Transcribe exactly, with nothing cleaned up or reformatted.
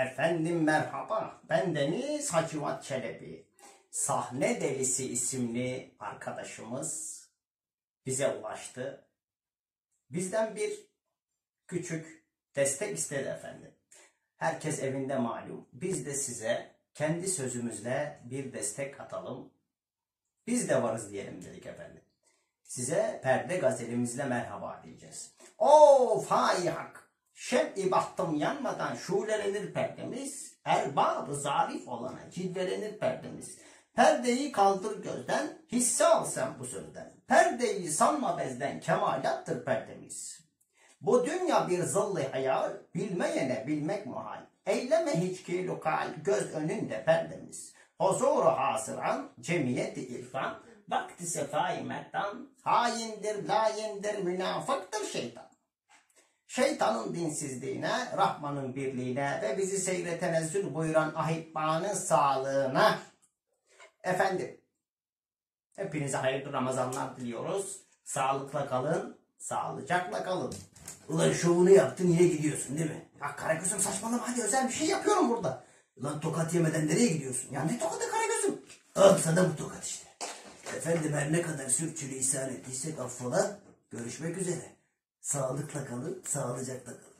Efendim merhaba, bendeniz Hacivat Çelebi. Sahne Delisi isimli arkadaşımız bize ulaştı. Bizden bir küçük destek istedi efendim. Herkes evinde malum. Biz de size kendi sözümüzle bir destek atalım. Biz de varız diyelim dedik efendim. Size perde gazelimizle merhaba diyeceğiz. Of hayyak! Şem-i bahtım yanmadan şulelenir perdemiz, erbab-ı zarif olana cilvelenir perdemiz. Perdeyi kaldır gözden, hisse al sen bu sözden. Perdeyi sanma bezden, kemalattır perdemiz. Bu dünya bir zıllı hayal, bilmeyene bilmek muhal. Eyleme hiç ki lokal, göz önünde perdemiz. Huzuru hasıran, cemiyeti irfan, vakti sefai merdan, haindir, layindir, münafıktır şeytan. Şeytanın dinsizliğine, Rahman'ın birliğine ve bizi seyre tenezzül buyuran ahibbanın sağlığına. Efendim, hepinize hayırlı Ramazanlar diliyoruz. Sağlıkla kalın, sağlıcakla kalın. Ulan şovunu yaptın yine gidiyorsun değil mi? Ya Karagöz'üm saçmalama, hadi özel bir şey yapıyorum burada. Ulan tokat yemeden nereye gidiyorsun? Ya ne tokatı Karagöz'üm? Al sana bu tokat işte. Efendim her ne kadar sürçülisan ettiysek affola. Görüşmek üzere. Sağlıkla kalın, sağlıcakla kalın.